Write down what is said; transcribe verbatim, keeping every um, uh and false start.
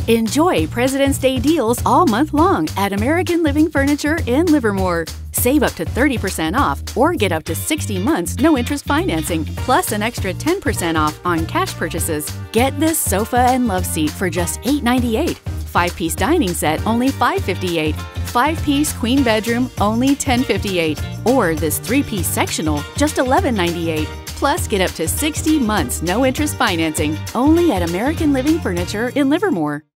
Enjoy President's Day deals all month long at American Living Furniture in Livermore. Save up to thirty percent off or get up to sixty months no-interest financing, plus an extra ten percent off on cash purchases. Get this sofa and love seat for just eight ninety-eight. Five-piece dining set only five fifty-eight. Five-piece queen bedroom only ten fifty-eight. Or this three-piece sectional just eleven ninety-eight. Plus, get up to sixty months no-interest financing only at American Living Furniture in Livermore.